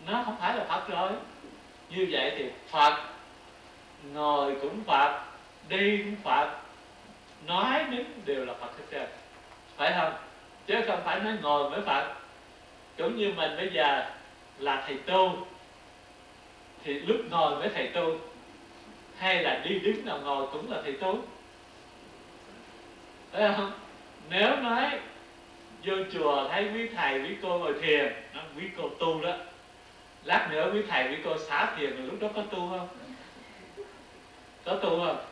nó không phải là Phật rồi. Như vậy thì Phật, ngồi cũng Phật, đi cũng Phật, nói đến đều là Phật hết trơn, phải không? Chứ không phải nói ngồi mới Phật. Cũng như mình bây giờ là thầy tu, thì lúc ngồi mới thầy tu, hay là đi đứng nào ngồi cũng là thầy tu, phải không? Nếu nói vô chùa thấy quý thầy quý cô ngồi thiền, nó quý cô tu đó. Lát nữa quý thầy quý cô xả thiền, rồi lúc đó có tu không? Có tu không?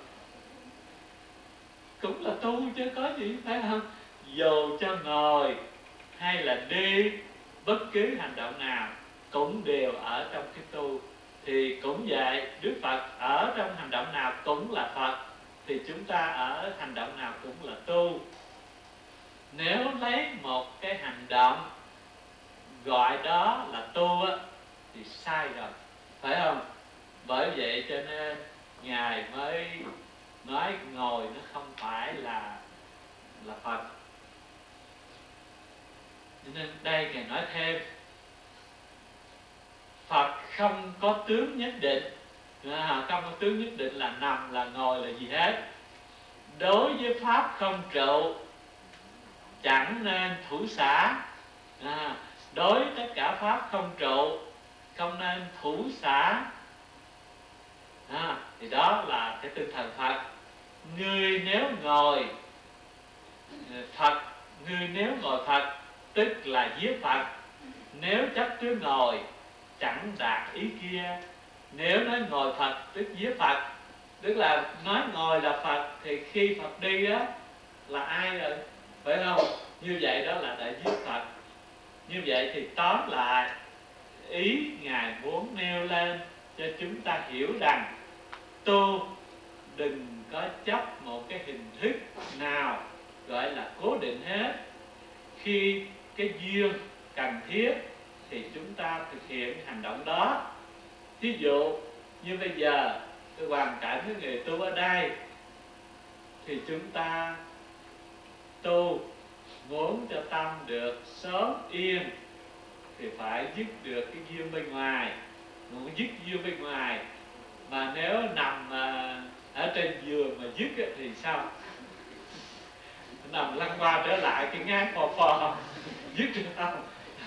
Cũng là tu chứ có gì, phải không? Dù cho ngồi hay là đi, bất cứ hành động nào cũng đều ở trong cái tu. Thì cũng vậy, Đức Phật ở trong hành động nào cũng là Phật, thì chúng ta ở hành động nào cũng là tu. Nếu lấy một cái hành động gọi đó là tu á, thì sai rồi, phải không? Bởi vậy cho nên Ngài mới nói ngồi nó không phải là Phật. Cho nên đây Ngài nói thêm, Phật không có tướng nhất định, không có tướng nhất định là nằm, là ngồi, là gì hết. Đối với Pháp không trụ chẳng nên thủ xả. Đối với tất cả Pháp không trụ không nên thủ xả. Thì đó là cái tinh thần Phật. Người nếu ngồi Phật, người nếu ngồi Phật tức là giết Phật. Nếu chấp trước ngồi chẳng đạt ý kia. Nếu nói ngồi Phật tức giết Phật, tức là nói ngồi là Phật, thì khi Phật đi đó là ai rồi, phải không? Như vậy đó là đã giết Phật. Như vậy thì tóm lại, ý Ngài muốn nêu lên cho chúng ta hiểu rằng tu đừng có chấp một cái hình thức nào gọi là cố định hết. Khi cái duyên cần thiết thì chúng ta thực hiện hành động đó. Ví dụ như bây giờ cái hoàn cảnh của người tu ở đây, thì chúng ta tu muốn cho tâm được sớm yên thì phải dứt được cái duyên bên ngoài. Muốn dứt duyên bên ngoài, mà nếu nằm ở trên giường mà dứt thì sao? Nằm lăn qua trở lại cái ngán phò phò dứt được không?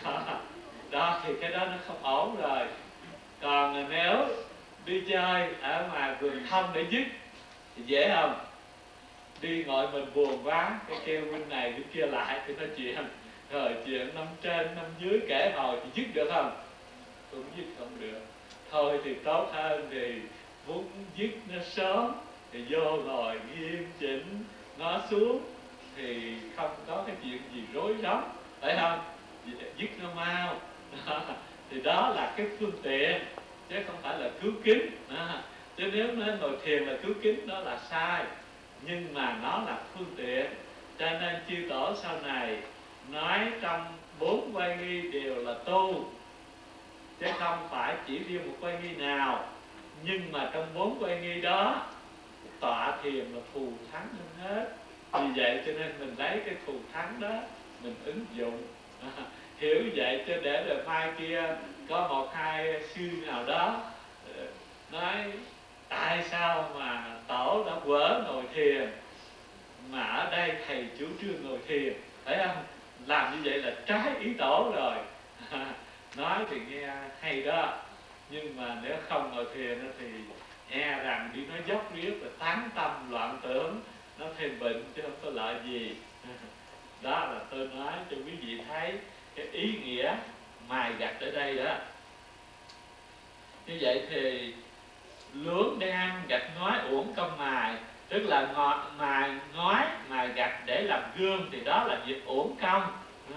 Đó thì cái đó nó không ổn rồi. Còn nếu đi chơi ở ngoài vườn thông để dứt thì dễ không? Đi ngồi mình buồn quá, cái kêu bên này bên kia lại thì nói chuyện, rồi chuyện năm trên năm dưới kể hồi thì dứt được không? Cũng dứt không được. Thôi thì tốt hơn thì muốn dứt nó sớm thì vô ngồi nghiêm chỉnh, nó xuống thì không có cái chuyện gì rối rắm, phải không? Dứt nó mau. Thì đó là cái phương tiện, chứ không phải là cứu kính. Chứ nếu nói ngồi thiền là cứu kính, đó là sai. Nhưng mà nó là phương tiện. Cho nên chư tổ sau này nói trong 4 quay nghi đều là tu, chứ không phải chỉ riêng một quay nghi nào. Nhưng mà trong 4 quay nghi đó, tọa thiền là thù thắng hơn hết. Vì vậy cho nên mình lấy cái thù thắng đó mình ứng dụng. Hiểu vậy chứ để rồi mai kia có một hai sư nào đó nói tại sao mà tổ đã quở ngồi thiền mà ở đây thầy chủ trương ngồi thiền, phải không? Làm như vậy là trái ý tổ rồi. Nói thì nghe hay đó, nhưng mà nếu không ngồi thiền thì e rằng đi nói dốc riết và tán tâm loạn tưởng, nó thêm bệnh chứ không có lợi gì. Đó là tôi nói cho quý vị thấy cái ý nghĩa mài gạch ở đây đó. Như vậy thì luống đang gạch ngói uổng công mài, tức là mài ngói mài gạch để làm gương, thì đó là việc uổng công.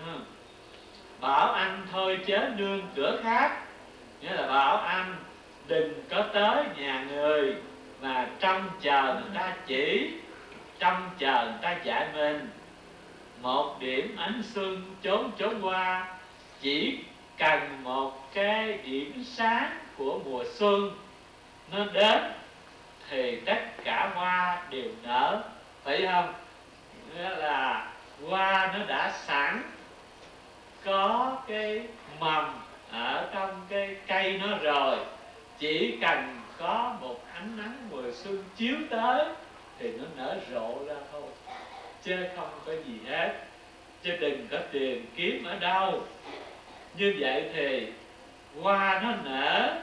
Bảo anh thôi chớ nương cửa khác, nghĩa là bảo anh đừng có tới nhà người mà trông chờ người ta chỉ, trông chờ người ta dạy mình. Một điểm ánh xuân chốn chốn qua, chỉ cần một cái điểm sáng của mùa xuân nó đến thì tất cả hoa đều nở, phải không? Nghĩa là hoa nó đã sẵn có cái mầm ở trong cái chỉ cần có một ánh nắng mùa xuân chiếu tới thì nó nở rộ ra thôi, chứ không có gì hết. Chứ đừng có tìm kiếm ở đâu. Như vậy thì hoa nó nở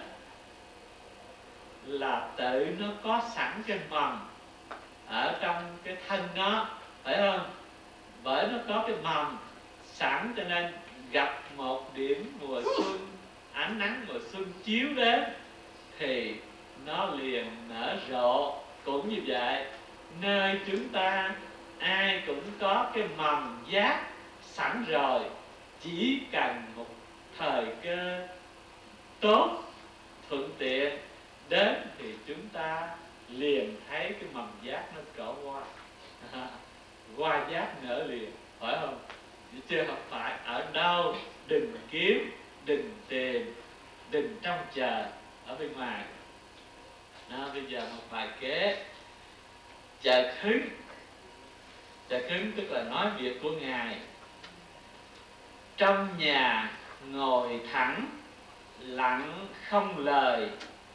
là tự nó có sẵn cái mầm ở trong cái thân nó, phải không? Bởi nó có cái mầm sẵn, cho nên gặp một điểm mùa xuân, ánh nắng mùa xuân chiếu đến thì nó liền nở rộ. Cũng như vậy, nơi chúng ta ai cũng có cái mầm giác sẵn rồi, chỉ cần một thời cơ tốt thuận tiện đến thì chúng ta liền thấy cái mầm giác nó trổ hoa. Hoa giác nở liền, phải không? Chứ không phải ở đâu, đừng kiếm, đừng tìm, đừng trông chờ ở bên ngoài. Bây giờ một bài kế. Chợt hứng. Chợt hứng tức là nói việc của Ngài. Trong nhà ngồi thẳng, lặng không lời,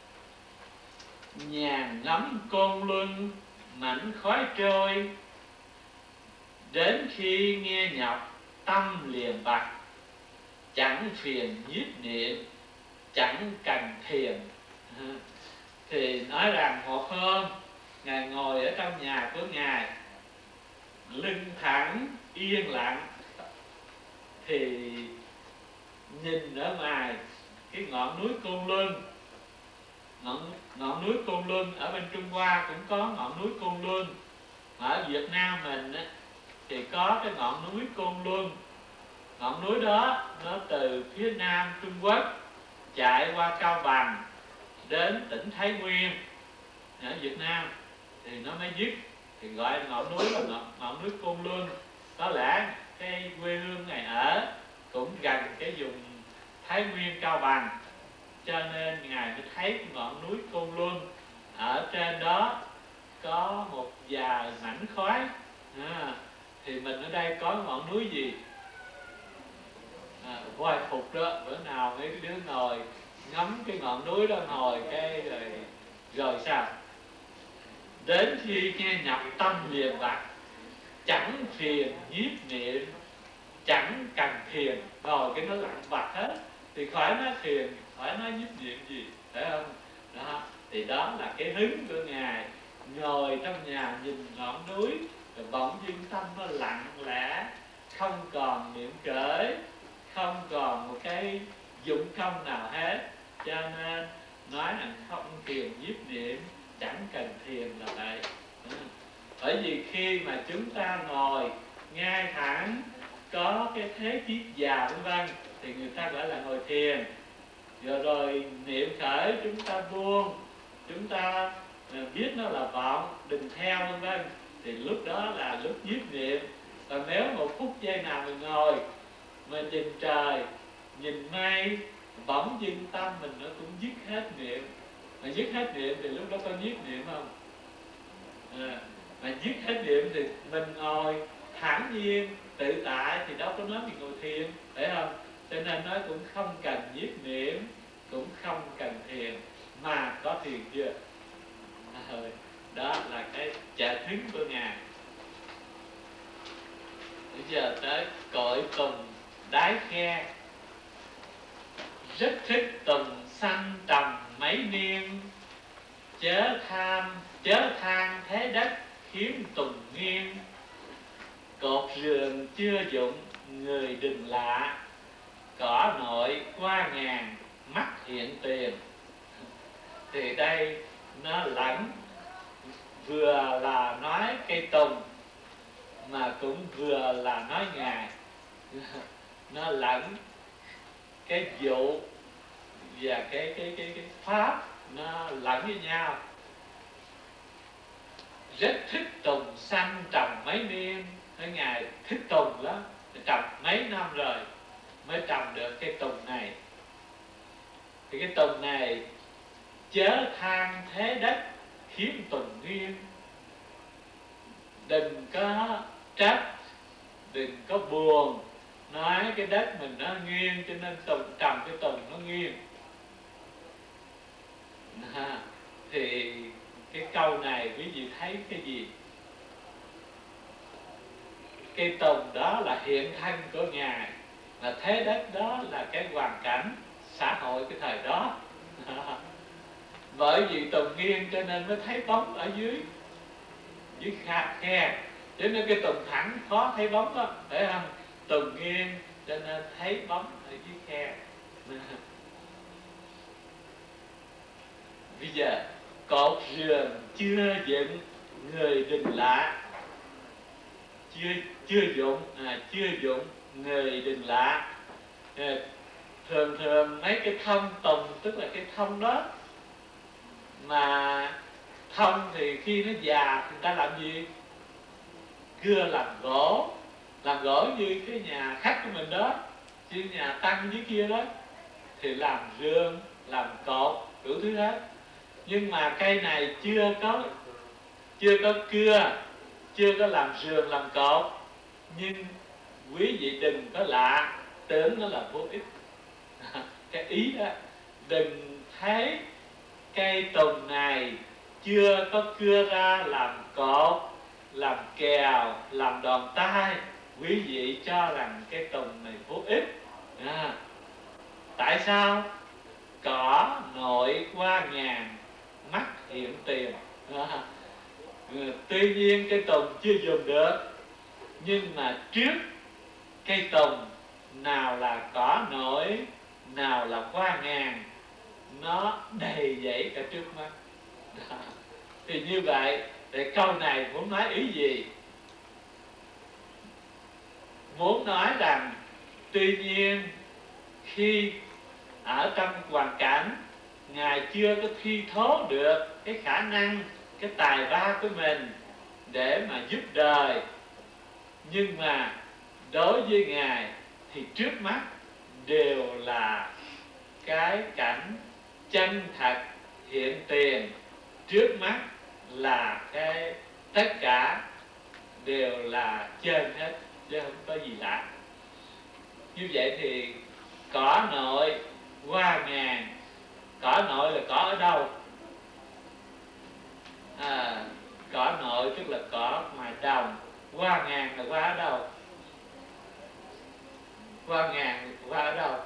nhàn ngắm côn luân mảnh khói trôi. Đến khi nghe nhọc tâm liền bặt, chẳng phiền nhiếp niệm, chẳng cần thiền. Thì nói rằng một hôm Ngài ngồi ở trong nhà của Ngài, lưng thẳng yên lặng, thì nhìn ở ngoài cái ngọn núi Côn Luân. Ngọn núi Côn Luân ở bên Trung Hoa cũng có ngọn núi Côn Luân. Ở Việt Nam mình á, thì có cái ngọn núi Côn Luân. Ngọn núi đó nó từ phía nam Trung Quốc chạy qua Cao Bằng đến tỉnh Thái Nguyên ở Việt Nam thì nó mới dứt, thì gọi ngọn núi là ngọn núi Côn Luân. Có lẽ cái quê hương Ngài ở cũng gần cái vùng Thái Nguyên Cao Bằng, cho nên Ngài mới thấy cái ngọn núi Côn Luân. Ở trên đó có một vài mảnh khói. Thì mình ở đây có ngọn núi gì? Hoài Phục đó. Bữa nào mấy đứa ngồi ngắm cái ngọn núi đó, ngồi cái rồi sao? Đến khi nghe nhọc tâm liền bặt, chẳng phiền nhiếp niệm, chẳng cần thiền. Rồi cái nó lặng bặt hết thì khỏi nói thiền, khỏi nói nhiếp niệm gì, phải không? Đó, thì đó là cái hứng của Ngài. Ngồi trong nhà nhìn ngọn núi, rồi bỗng dưng tâm nó lặng lẽ, không còn niệm khởi, không còn một cái dụng công nào hết. Cho nên nói là không thiền nhiếp niệm, chẳng cần thiền là vậy. Bởi vì khi mà chúng ta ngồi ngay thẳng, có cái thế chiết già vân vân, thì người ta gọi là ngồi thiền. Rồi niệm khởi chúng ta buông, chúng ta biết nó là vọng, đừng theo vân vân, thì lúc đó là lúc nhiếp niệm. Còn nếu một phút giây nào mình ngồi mà nhìn trời, nhìn mây, bỗng dưng tâm mình nó cũng dứt hết niệm. Mà dứt hết niệm thì lúc đó có nhiếp niệm không? Mà dứt hết niệm thì mình ngồi thản nhiên tự tại thì đâu có nói mình ngồi thiền, phải không? Cho nên nói cũng không cần nhiếp niệm, cũng không cần thiền, mà có thiền chưa? Đó là cái chợt hứng của Ngài. Bây giờ tới cội tùng đái khe. Rất thích tùng xanh trầm mấy niên, chớ than thế đất khiến tùng nghiêng. Cột rường chưa dụng người đừng lạ, cỏ nội qua ngàn mắt hiện tiền. Thì đây nó lẫn, vừa là nói cây tùng mà cũng vừa là nói Ngài. Nó lẫn cái vụ và cái pháp nó lẫn với nhau. Rất thích tùng xanh trồng mấy niên. Nói Ngài thích tùng lắm, trồng mấy năm rồi mới trồng được cái tùng này. Thì cái tùng này chớ than thế đất khiến tùng nghiêng. Đừng có trách, đừng có buồn, nói cái đất mình nó nghiêng cho nên trồng cái tùng nó nghiêng. câu này quý vị thấy cái gì? Cây tùng đó là hiện thân của Ngài, mà thế đất đó là cái hoàn cảnh xã hội cái thời đó. Bởi vì tùng nghiêng cho nên mới thấy bóng ở dưới khe, cho nên cái tùng thẳng khó thấy bóng đó, phải không? Tùng nghiêng cho nên thấy bóng ở dưới khe. Bây giờ cột giường chưa dựng, người đừng lạ. Chưa dụng người đừng lạ. Thường thường mấy cái thông tùng, tức là cái thông đó, mà thông thì khi nó già thì người ta làm gì? Cưa làm gỗ như cái nhà khách của mình đó, chứ nhà Tăng dưới kia đó thì làm rương, làm cột, đủ thứ hết. Nhưng mà cây này chưa có cưa, chưa có làm rương làm cột. Nhưng quý vị đừng có lạ, tưởng nó là vô ích. Cái ý đó, đừng thấy cây tùng này chưa có cưa ra làm cột, làm kèo, làm đòn tay, quý vị cho rằng cái tùng này vô ích. Tại sao? Cỏ nội qua ngàn, mắt hiện tiền. Tuy nhiên cây tùng chưa dùng được, nhưng mà trước cây tùng nào là cỏ nổi, nào là qua ngàn, nó đầy dẫy cả trước mắt. Thì như vậy, để câu này muốn nói ý gì? Muốn nói rằng tuy nhiên khi ở trong hoàn cảnh Ngài chưa có thi thố được cái khả năng, cái tài ba của mình để mà giúp đời, nhưng mà đối với Ngài thì trước mắt đều là cái cảnh chân thật hiện tiền. Trước mắt là cái tất cả đều là trên hết, chứ không có gì lạ. Như vậy thì cỏ nội qua ngàn. Cỏ nội là cỏ ở đâu? Cỏ nội tức là cỏ ngoài đồng. Qua ngàn là qua ở đâu? Qua ngàn qua ở đâu?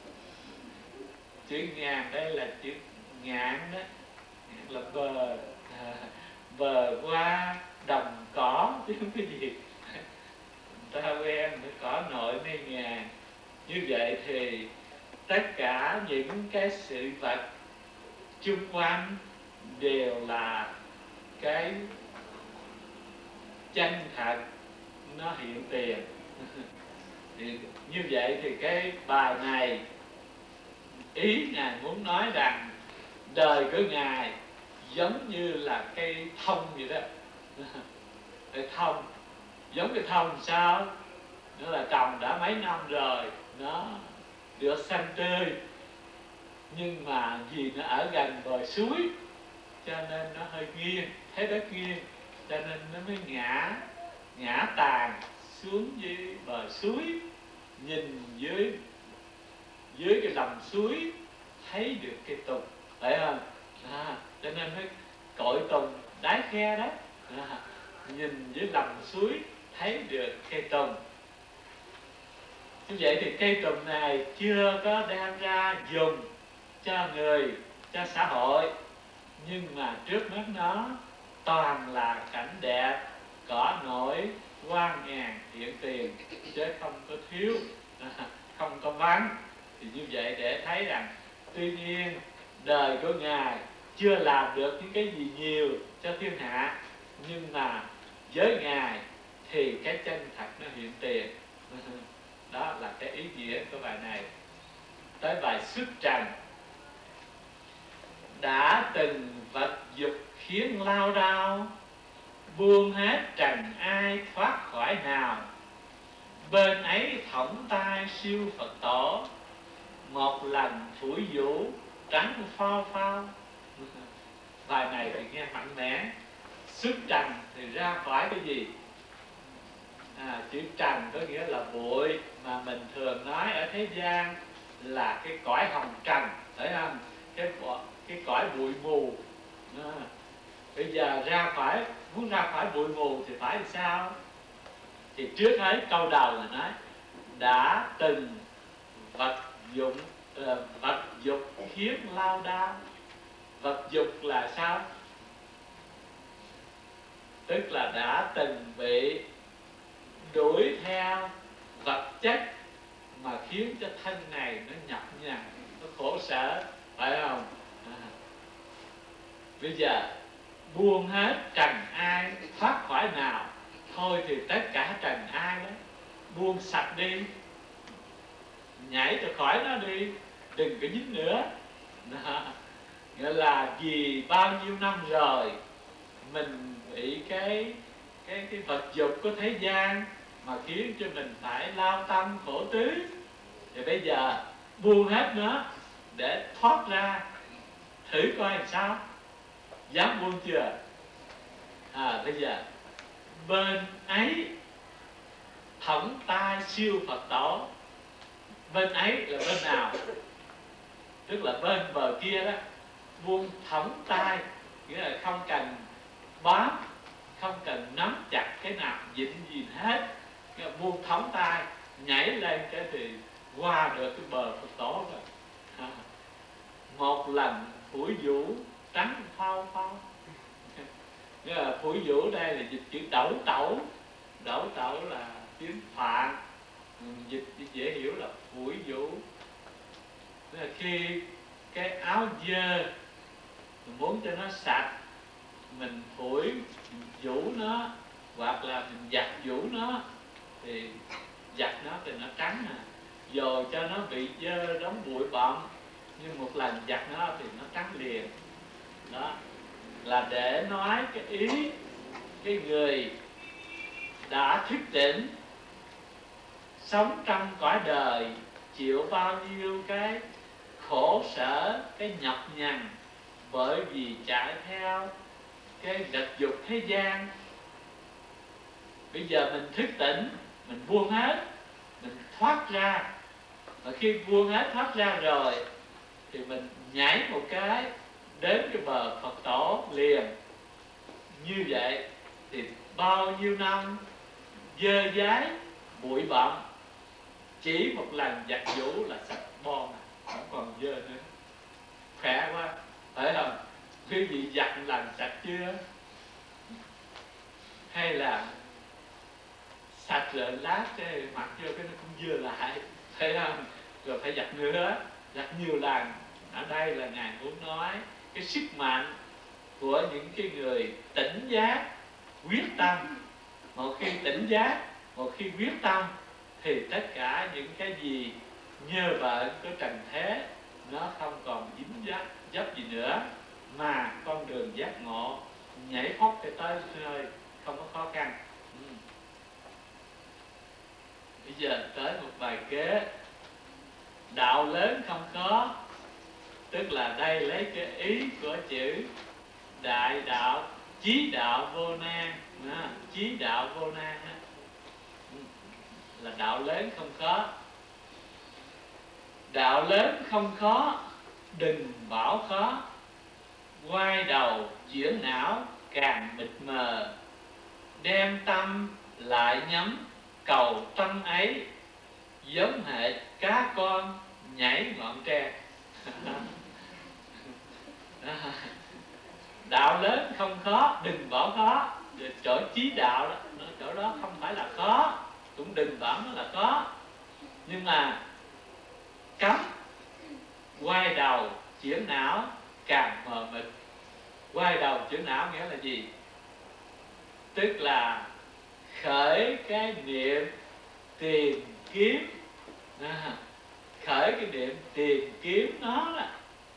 Chữ ngàn đây là chữ ngạn đó, là bờ. Bờ qua đồng cỏ chứ không có gì. Ta quen với cỏ nội nơi ngàn. Như vậy thì tất cả những cái sự vật chung quanh đều là cái chân thật, nó hiện tiền. Thì như vậy thì cái bài này ý Ngài muốn nói rằng đời của Ngài giống như là cây thông vậy đó. Cây thông, giống cây thông sao? Nó là trồng đã mấy năm rồi, nó được xanh tươi, nhưng mà vì nó ở gần bờ suối cho nên nó hơi nghiêng, thế đất nghiêng, cho nên nó mới ngã tàn xuống dưới bờ suối. Nhìn dưới cái lòng suối thấy được cây tùng, phải không? Cho nên mới cội tùng đáy khe đó. Nhìn dưới lòng suối thấy được cây tùng. Như vậy thì cây tùng này chưa có đem ra dùng cho người, cho xã hội, nhưng mà trước mắt nó toàn là cảnh đẹp, cỏ nổi, hoa ngàn hiện tiền, chứ không có thiếu, không có vắng. Thì như vậy để thấy rằng tuy nhiên đời của Ngài chưa làm được những cái gì nhiều cho thiên hạ, nhưng mà với Ngài thì cái chân thật nó hiện tiền. Đó là cái ý nghĩa của bài này. Tới bài xuất trần. Đã từng vật dục khiến lao đao, buông hết trần ai thoát khỏi nào. Bên ấy thõng tai siêu Phật tổ, một lần phủi vũ trắng phao phao. Bài này thì nghe mạnh mẽ. Xuất trần thì ra khỏi cái gì? Chữ trần có nghĩa là bụi, mà mình thường nói ở thế gian là cái cõi hồng trần, phải không? Cái cõi bụi mù. Bây giờ muốn ra khỏi bụi mù thì phải làm sao? Thì trước hết câu đầu là nói đã từng vật dục khiến lao đao. Vật dục là sao? Tức là đã từng bị đuổi theo vật chất mà khiến cho thân này nó nhọc nhằn, nó khổ sở, phải không? Bây giờ buông hết trần ai, thoát khỏi nào, thôi thì tất cả trần ai đó buông sạch đi, nhảy ra khỏi nó đi, đừng có dính nữa. Đó. Nghĩa là vì bao nhiêu năm rồi mình bị cái vật dục của thế gian mà khiến cho mình phải lao tâm khổ tứ, thì bây giờ buông hết nó để thoát ra, thử coi làm sao. Dám buông chưa? Bây giờ bên ấy thõng tai siêu Phật tổ. Bên ấy là bên nào? Tức là bên bờ kia đó. Buông thõng tai, nghĩa là không cần bám, không cần nắm chặt cái nào dính gì hết. Nghĩa là buông thõng tai, nhảy lên cái thì qua được cái bờ Phật tổ rồi. Một lần phủi vũ trắng phao phao. Nghĩa là phủi vũ đây là dịch chữ đẩu tẩu. Đẩu tẩu là tiếng Phạn, dịch dễ hiểu là phủi vũ. Tức là khi cái áo dơ mình muốn cho nó sạch, mình phủi vũ nó, hoặc là mình giặt vũ nó, thì giặt nó thì nó trắng Rồi cho nó bị dơ đóng bụi bặm, nhưng một lần giặt nó thì nó trắng liền. Đó là để nói cái ý cái người đã thức tỉnh, sống trong cõi đời, chịu bao nhiêu cái khổ sở, cái nhọc nhằn, bởi vì chạy theo cái vật dục thế gian. Bây giờ mình thức tỉnh, mình buông hết, mình thoát ra. Và khi buông hết thoát ra rồi thì mình nhảy một cái đến cái bờ Phật tổ liền. Như vậy thì bao nhiêu năm dơ dái bụi bặm, chỉ một lần giặt vũ là sạch bon, không còn dơ nữa. Khỏe quá, phải không? Quý vị giặt lần sạch chưa? Hay là sạch rồi lát cái mặc vô cái nó cũng dơ lại, phải không? Rồi phải giặt nữa, giặt nhiều lần. Ở đây là Ngài muốn nói cái sức mạnh của những cái người tỉnh giác, quyết tâm. Một khi tỉnh giác, một khi quyết tâm, thì tất cả những cái gì nhơ vợ của trần thế nó không còn dính dấp gì nữa, mà con đường giác ngộ nhảy thoát cái tới nơi không có khó khăn. Bây giờ tới một bài kế. Đạo lớn không khó, tức là đây lấy cái ý của chữ đại đạo, chí đạo vô nan. Chí đạo vô nan là đạo lớn không khó. Đạo lớn không khó, đừng bảo khó. Quay đầu chuyển não càng mịt mờ, đem tâm lại nhắm cầu tâm ấy, giống hệt cá con nhảy ngọn tre. Đạo lớn không khó, đừng bảo khó. Chỗ chí đạo đó, chỗ đó không phải là khó, cũng đừng bảo nó là khó. Nhưng mà cấm quay đầu chuyển não càng mờ mịt. Quay đầu chuyển não nghĩa là gì? Tức là khởi cái niệm tìm kiếm. Khởi cái niệm tìm kiếm nó là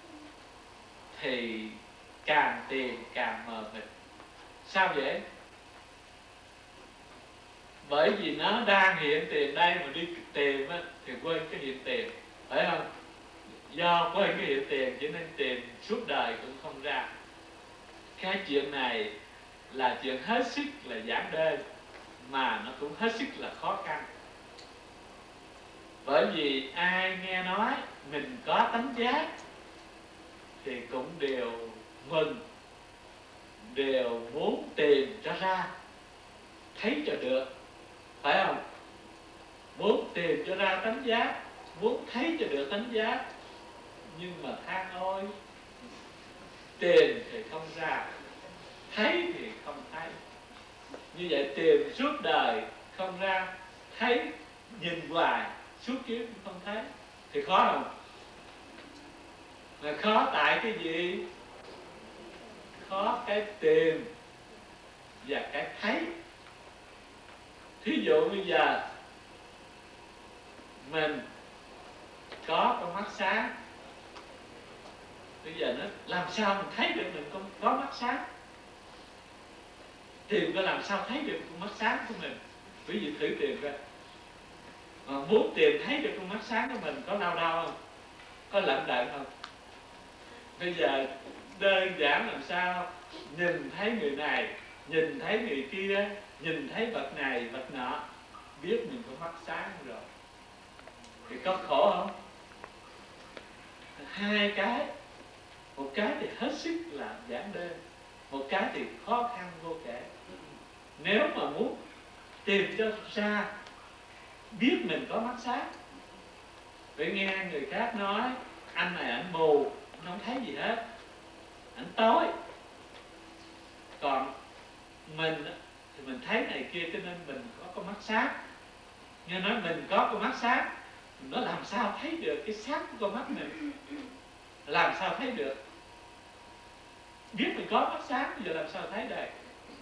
thì càng tìm càng mờ mịt. Sao vậy? Bởi vì nó đang hiện tiền đây mà đi tìm á, thì quên cái hiện tiền, phải không? Do quên cái hiện tiền cho nên tìm suốt đời cũng không ra. Cái chuyện này là chuyện hết sức là giản đơn, mà nó cũng hết sức là khó khăn. Bởi vì ai nghe nói mình có tánh giác thì cũng đều mừng, đều muốn tìm cho ra, thấy cho được, phải không? Muốn tìm cho ra tánh giác, muốn thấy cho được tánh giác. Nhưng mà than ôi, tìm thì không ra, thấy thì không thấy. Như vậy tìm suốt đời không ra, thấy nhìn hoài suốt kiếp cũng không thấy, thì khó không? Mà khó tại cái gì? Khó cái tìm và cái thấy. Thí dụ bây giờ mình có con mắt sáng, bây giờ nó làm sao mình thấy được mình có mắt sáng? Tìm coi làm sao thấy được con mắt sáng của mình. Quý vị thử tìm coi. Mà muốn tìm thấy được con mắt sáng của mình có đau không? Có lận đận không? Bây giờ đơn giản làm sao nhìn thấy người này, nhìn thấy người kia, nhìn thấy vật này, vật nọ, biết mình có mắt sáng rồi. Thì có khổ không? Hai cái, một cái thì hết sức là giản đơn, một cái thì khó khăn vô kể. Nếu mà muốn tìm cho ra biết mình có mắt sáng, phải nghe người khác nói anh này anh mù, anh không thấy gì hết, anh tối. Còn mình thì mình thấy này kia, cho nên mình có con mắt sáng. Nghe nói mình có con mắt sáng, nó làm sao thấy được cái sáng của con mắt mình? Làm sao thấy được? Biết mình có mắt sáng, bây giờ làm sao thấy đây?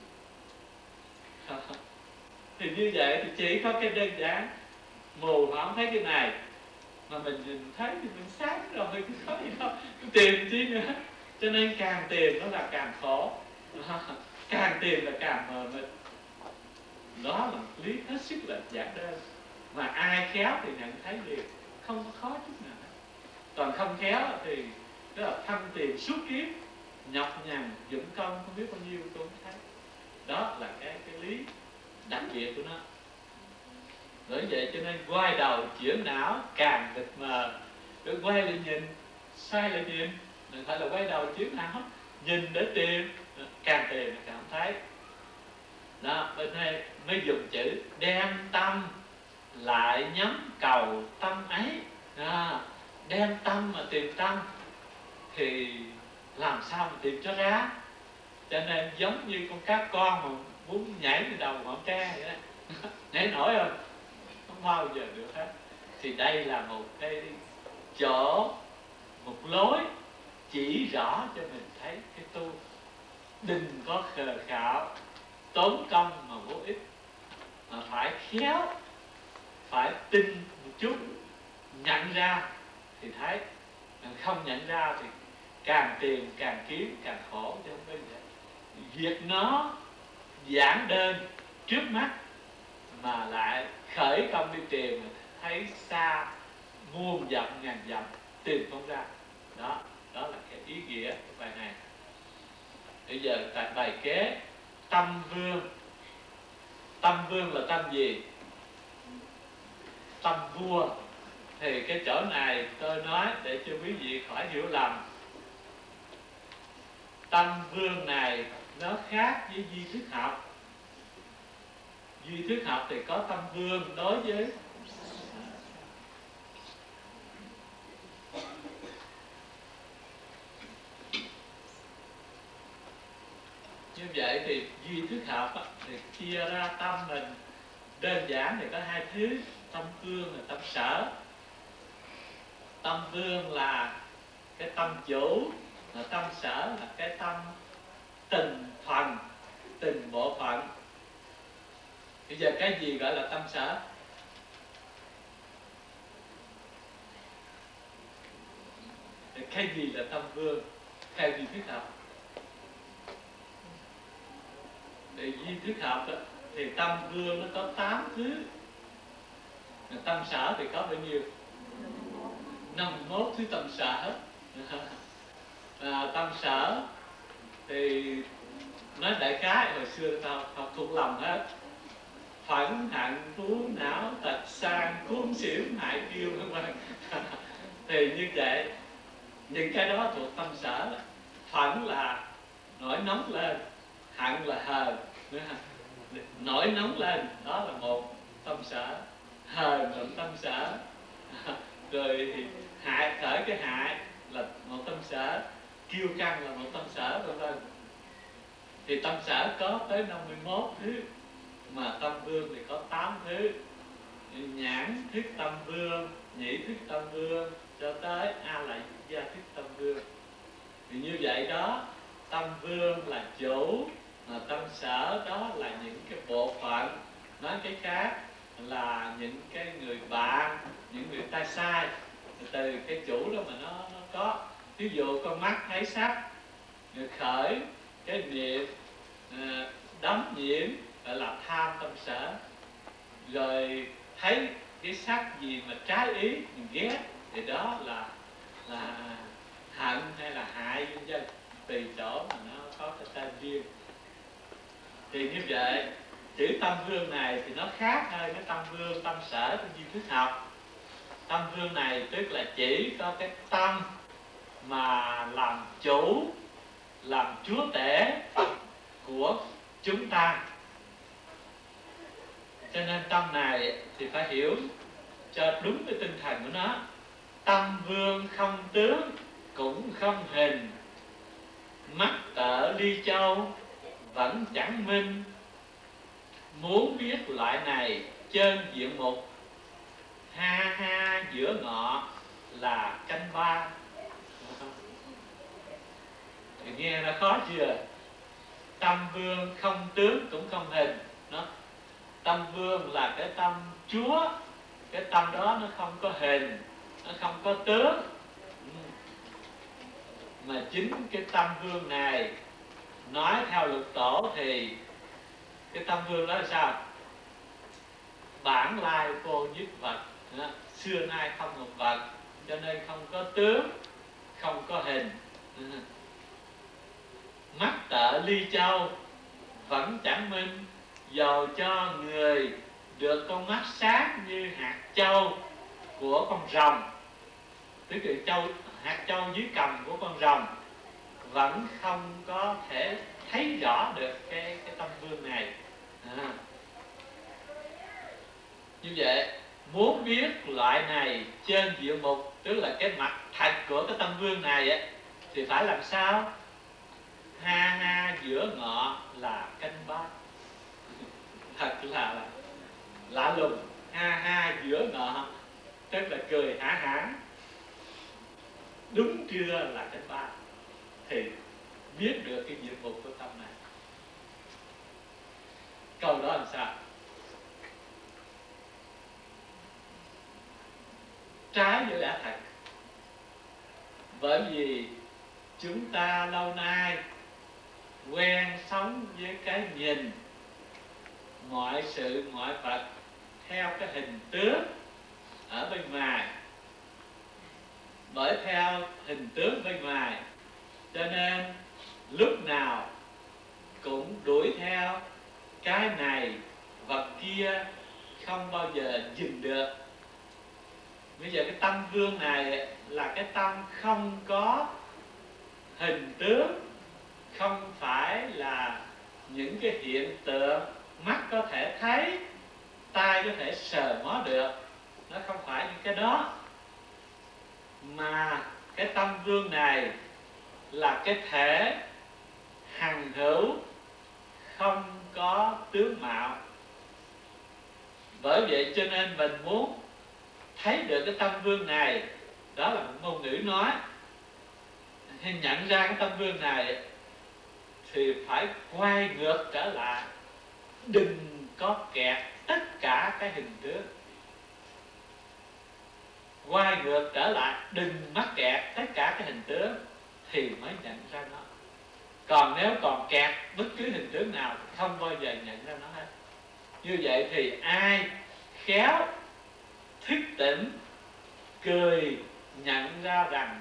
Thì như vậy thì chỉ có cái đơn giản, mù mà không thấy cái này, mà mình nhìn thấy thì mình sáng rồi, thì có gì đâu, tìm chi nữa. Cho nên càng tìm nó là càng khổ, càng tìm là càng mờ mịt. Đó là lý hết sức là giản đơn, mà ai khéo thì nhận thấy liền, không có khó chút nào. Còn không khéo thì tức là thăm tìm suốt kiếp, nhọc nhằn dụng công không biết bao nhiêu tôi không thấy. Đó là cái lý đặc biệt của nó. Bởi vậy cho nên quay đầu chuyển não càng mịt mờ, rồi quay lại nhìn, sai lại nhìn, đừng phải là quay đầu chuyển não, nhìn để tìm, càng tìm càng không thấy. Đó, bên đây mới dùng chữ đem tâm lại nhắm cầu tâm ấy. Đem tâm mà tìm tâm thì làm sao mà tìm cho ra? Cho nên giống như con cá con mà muốn nhảy lên đầu ngọn tre vậy đó. Nhảy nổi không? Không bao giờ được hết. Thì đây là một cái chỗ, một lối chỉ rõ cho mình thấy cái tu. Đừng có khờ khạo, tốn công mà vô ích, mà phải khéo, phải tin một chút, nhận ra thì thấy. Không nhận ra thì càng tìm càng kiếm càng khổ, chứ không phải vậy. Việc nó giản đơn trước mắt mà lại khởi công đi tìm, thấy xa muôn dặm ngàn dặm tìm không ra. Đó là cái ý nghĩa của bài này. Bây giờ tại bài kế tâm vương. Tâm vương là tâm gì? Tâm vua. Thì cái chỗ này tôi nói để cho quý vị khỏi hiểu lầm. Tâm vương này nó khác với duy thức học. Duy thức học thì có tâm vương đối với như vậy. Thì duy thức học thì chia ra tâm mình đơn giản thì có hai thứ, tâm vương và tâm sở. Tâm vương là cái tâm chủ, và tâm sở là cái tâm tình phần, tình bộ phận. Bây giờ cái gì gọi là tâm sở? Cái gì là tâm vương theo duy thức học? Thì duy thức học đó, thì tâm vương nó có 8 thứ. Tâm sở thì có bao nhiêu? 51 thứ tâm sở. Tâm sở thì nói đại khái hồi xưa tao học thuộc lòng hết: phẫn hận phú não tật sang cuốn xỉu hại kiêu vân vân. Thì như vậy những cái đó thuộc tâm sở. Phẫn là nổi nóng lên, hận là hờn, nổi nóng lên đó là một tâm sở, hờn là một tâm sở, rồi thì hại, khởi cái hại là một tâm sở, kiêu căng là một tâm sở, vân vân. Thì tâm sở có tới 51 thứ, mà tâm vương thì có 8 thứ. Nhãn thức tâm vương, nhĩ thức tâm vương, cho tới a lại gia thức tâm vương. Thì như vậy đó, tâm vương là chủ, mà tâm sở đó là những cái bộ phận. Nói cái khác là những cái người bạn, những người tay sai, từ cái chủ đó mà nó có. Ví dụ con mắt thấy sắc, người khởi cái niệm đắm nhiễm gọi là tham tâm sở. Rồi thấy cái sắc gì mà trái ý mình ghét thì đó là hận hay là hại, vân vân, tùy chỗ mà nó có cái tên riêng. Thì như vậy chữ tâm vương này thì nó khác hơn cái tâm vương tâm sở trong duy thức học. Tâm vương này tức là chỉ có cái tâm mà làm chủ, làm chúa tể của chúng ta. Cho nên tâm này thì phải hiểu cho đúng cái tinh thần của nó. Tâm vương không tướng cũng không hình, mắt tợ ly châu vẫn chẳng minh. Muốn biết loại này trên diện mục, ha ha giữa ngọ là canh ba. Thì nghe nó khó chưa? Tâm vương không tướng cũng không hình. Nó tâm vương là cái tâm chúa, cái tâm đó nó không có hình, nó không có tướng. Mà chính cái tâm vương này, nói theo lục tổ thì cái tâm vương đó là sao? Bản lai vô nhất vật, xưa nay không một vật, cho nên không có tướng, không có hình. Mắt tợ ly châu vẫn chẳng minh, dầu cho người được con mắt sáng như hạt châu của con rồng, tức là hạt châu dưới cầm của con rồng, vẫn không có thể thấy rõ được cái tâm vương này. Như vậy muốn biết loại này trên diện mục, tức là cái mặt thật của cái tâm vương này ấy, thì phải làm sao? Ha ha giữa ngọ là canh ba. Thật là lạ lùng. Ha ha giữa ngọ tức là cười hả hả, đúng trưa là canh ba, thì biết được cái diện mục của tâm này. Câu đó làm sao? Trái với lẽ thật. Bởi vì chúng ta lâu nay quen sống với cái nhìn mọi sự mọi vật theo cái hình tướng ở bên ngoài. Bởi theo hình tướng bên ngoài cho nên lúc nào cũng đuổi theo cái này vật kia, không bao giờ dừng được. Bây giờ cái tâm vương này là cái tâm không có hình tướng, không phải là những cái hiện tượng mắt có thể thấy, tai có thể sờ mó được. Nó không phải những cái đó. Mà cái tâm vương này là cái thể hằng hữu, không có tướng mạo. Bởi vậy cho nên mình muốn thấy được cái tâm vương này, đó là một ngôn ngữ nói, nhận ra cái tâm vương này thì phải quay ngược trở lại, đừng có kẹt tất cả cái hình tướng. Quay ngược trở lại, đừng mắc kẹt tất cả cái hình tướng thì mới nhận ra nó. Còn nếu còn kẹt bất cứ hình tướng nào không bao giờ nhận ra nó hết. Như vậy thì ai khéo thức tỉnh, cười nhận ra rằng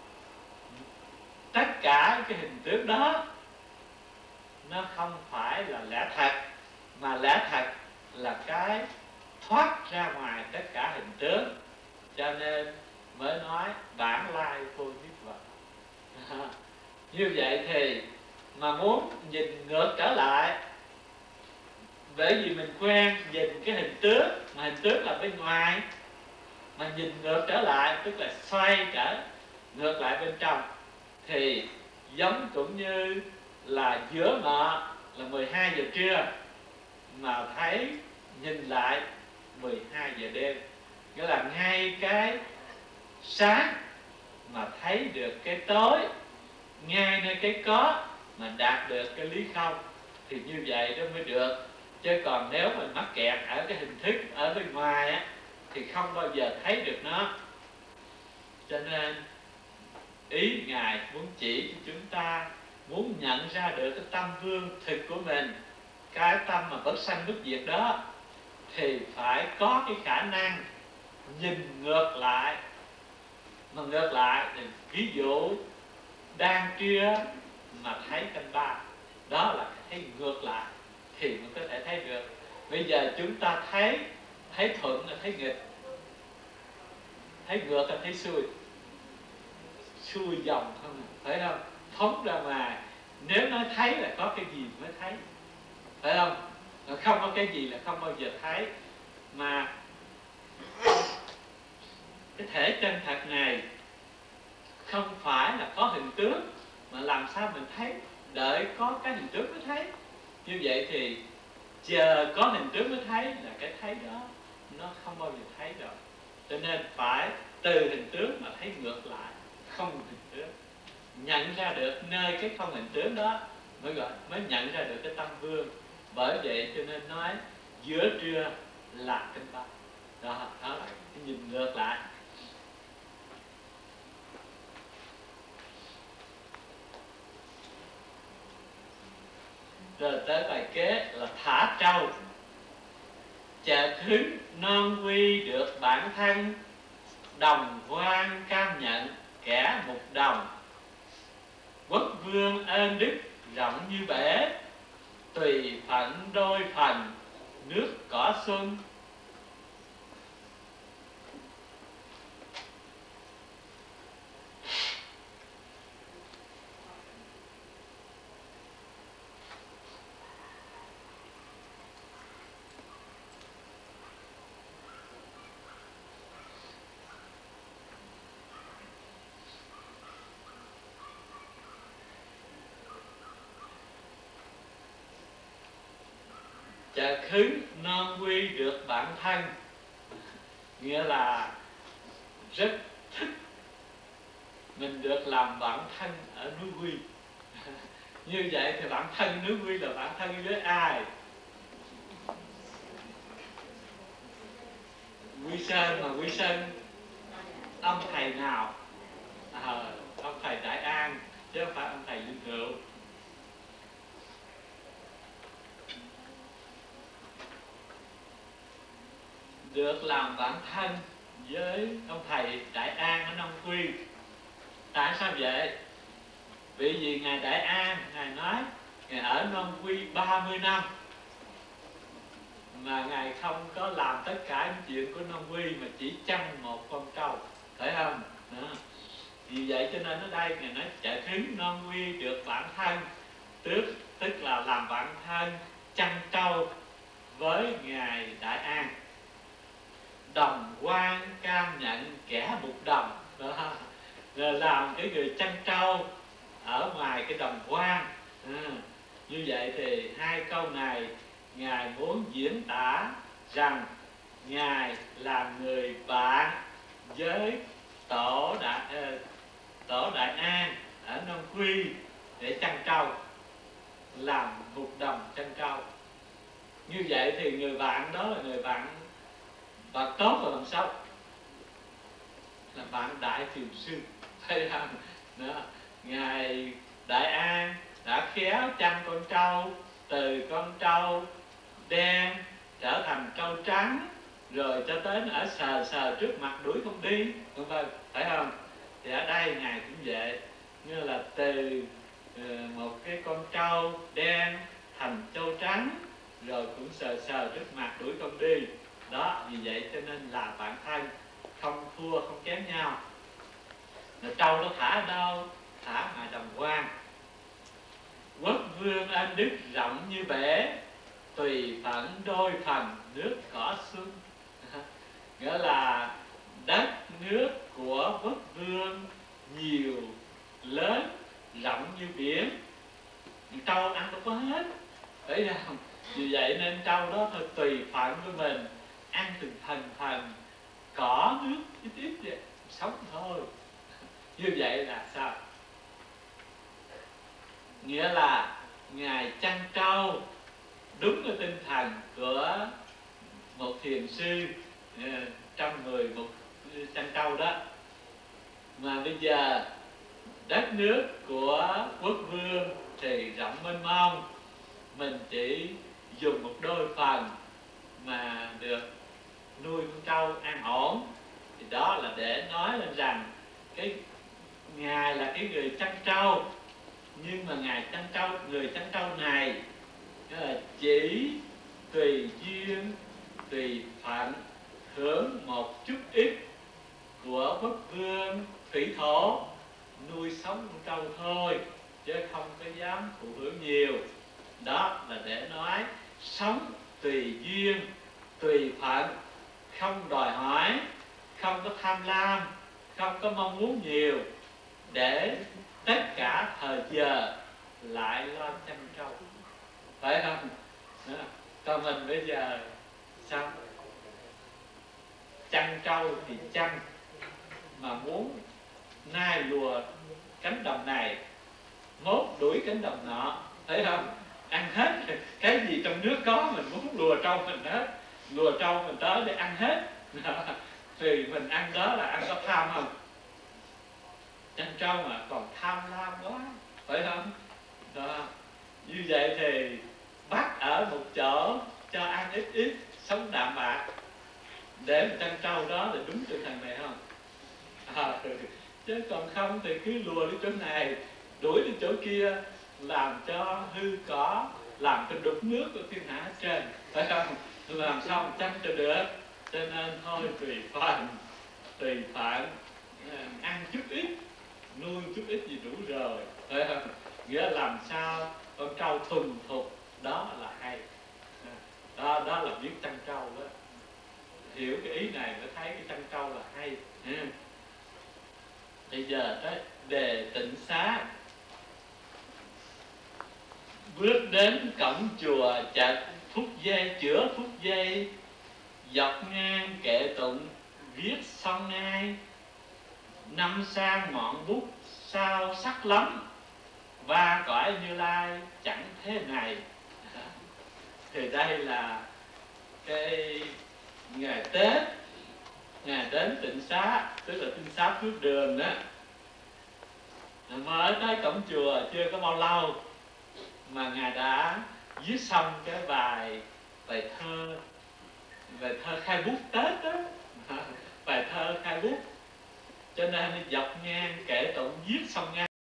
tất cả cái hình tướng đó nó không phải là lẽ thật, mà lẽ thật là cái thoát ra ngoài tất cả hình tướng. Cho nên mới nói bản lai vô nhất vật. Như vậy thì mà muốn nhìn ngược trở lại, bởi vì mình quen nhìn cái hình tướng, mà hình tướng là bên ngoài, mà nhìn ngược trở lại tức là xoay trở ngược lại bên trong, thì giống cũng như là giữa nọ là 12 giờ trưa mà thấy nhìn lại 12 giờ đêm, nghĩa là ngay cái sáng mà thấy được cái tối, ngay nơi cái có mà đạt được cái lý không, thì như vậy đó mới được. Chứ còn nếu mình mắc kẹt ở cái hình thức ở bên ngoài á, thì không bao giờ thấy được nó. Cho nên ý Ngài muốn chỉ cho chúng ta, muốn nhận ra được cái tâm vương thực của mình, cái tâm mà bất sanh bất diệt đó, thì phải có cái khả năng nhìn ngược lại. Mà ngược lại thì ví dụ đang trưa mà thấy canh ba, đó là thấy ngược lại thì mới có thể thấy được. Bây giờ chúng ta thấy thuận là thấy nghịch, thấy ngược là thấy xuôi dòng không, phải không? Phóng ra ngoài, nếu nói thấy là có cái gì mới thấy, phải không? Nó không có cái gì là không bao giờ thấy. Mà cái thể chân thật này không phải là có hình tướng, mà làm sao mình thấy? Đợi có cái hình tướng mới thấy. Như vậy thì chờ có hình tướng mới thấy là cái thấy đó nó không bao giờ thấy được. Cho nên phải từ hình tướng mà thấy ngược lại không hình tướng, nhận ra được nơi cái không hình tướng đó mới nhận ra được cái tâm vương. Bởi vậy cho nên nói giữa trưa là canh ba, đó là cái nhìn ngược lại. Rồi tới bài kế là thả trâu. Chợt hứng non quy được bản thân, đồng quan cam nhận kẻ mục đồng. Quốc vương ơn đức rộng như bể, tùy phận đôi phần nước cỏ xuân. Chợt hứng non quy được bản thân, nghĩa là rất thích mình được làm bản thân ở núi Quy. Như vậy thì bản thân núi Quy là bản thân với ai? Quy Sơn, mà Quy Sơn ông thầy nào? Ông thầy Đại An, chứ không phải ông thầy Linh Rượu. Được làm bản thân với ông thầy Đại An ở Nông Quy. Tại sao vậy? Bởi vì Ngài Đại An, Ngài nói Ngài ở Nông Quy 30 năm mà Ngài không có làm tất cả những chuyện của Nông Quy, mà chỉ chăm một con trâu, phải không? Đó. Vì vậy cho nên ở đây Ngài nói chợt hứng non quy được bản thân, tức là làm bản thân chăm trâu với Ngài Đại An. Đồng quan cam nhận kẻ mục đồng, đó. Rồi làm cái người chăn trâu ở ngoài cái đồng quan. Như vậy thì hai câu này Ngài muốn diễn tả rằng Ngài là người bạn với Tổ Đại An ở Nông Quy để chăn trâu, làm mục đồng chăn trâu. Như vậy thì người bạn đó là người bạn tốt là làm sao? Là bạn đại thiền sư, thấy không? Đó. Ngài Đại An đã khéo chăn con trâu, từ con trâu đen trở thành trâu trắng, rồi cho đến ở sờ trước mặt đuổi không đi, vân vân, phải không? Thì ở đây Ngài cũng vậy, như là từ một cái con trâu đen thành trâu trắng, rồi cũng sờ trước mặt đuổi không đi. Đó, vì vậy cho nên là bạn thân, không thua không kém nhau. Rồi trâu nó thả ở đâu? Thả ngoài đồng quan. Quốc vương anh đức rộng như bể, tùy phận đôi phần nước cỏ xuân. Nghĩa là đất nước của quốc vương nhiều, lớn, rộng như biển, trâu ăn đâu có hết, phải không? Vì vậy nên trâu đó thôi tùy phận của mình, ăn từng thành phần, cỏ nước ít ít vậy, sống thôi. Như vậy là sao? Nghĩa là Ngài chăn trâu đúng cái tinh thần của một thiền sư trong người một chăn trâu đó. Mà bây giờ đất nước của quốc vương thì rộng mênh mông, mình chỉ dùng một đôi phần mà được nuôi con trâu an ổn, thì đó là để nói lên rằng cái Ngài là cái người chăn trâu, nhưng mà Ngài chăn trâu, người chăn trâu này chỉ tùy duyên tùy phận hưởng một chút ít của quốc vương thủy thổ nuôi sống con trâu thôi, chứ không có dám thụ hưởng nhiều. Đó là để nói sống tùy duyên tùy phận, không đòi hỏi, không có tham lam, không có mong muốn nhiều, để tất cả thời giờ lại lo chăn trâu, phải không? Đó. Còn mình bây giờ sao? Chăn trâu thì chăn, mà muốn nai lùa cánh đồng này, mốt đuổi cánh đồng nọ, thấy không? Ăn hết cái gì trong nước có, mình muốn lùa trâu mình hết, lùa trâu mình tới để ăn hết. Thì mình ăn đó là ăn có tham không? Chăn trâu mà còn tham lam quá, phải không? Đó. Như vậy thì bắt ở một chỗ cho ăn ít ít, sống đạm bạc, để mà chăn trâu đó là đúng tinh thần này không? Chứ còn không thì cứ lùa đi chỗ này, đuổi đi chỗ kia, làm cho hư cỏ, làm cho đục nước của thiên hạ hết trơn, phải không? Làm sao mà chăn cho được. Cho nên thôi tùy phần, tùy phận, ăn chút ít, nuôi chút ít gì đủ rồi, phải không? Nghĩa làm sao con trâu thuần thục, đó là hay. Đó là biết chăn trâu đó. Hiểu cái ý này mới thấy cái chăn trâu là hay. Bây giờ tới đề tịnh xá. Bước đến cổng chùa chợt phút giây, chữa phút giây, dọc ngang kệ tụng viết xong ngay, năm sang ngọn bút sao sắc lắm, và cõi Như Lai chẳng thế này. Thì đây là cái ngày Tết, ngày đến tịnh xá, tức là tịnh xá Phước Đường đó. Mới tới cổng chùa chưa có bao lâu mà Ngài đã viết xong cái bài thơ khai bút Tết đó. Bài thơ khai bút, cho nên dọc ngang kệ tụng viết xong ngay.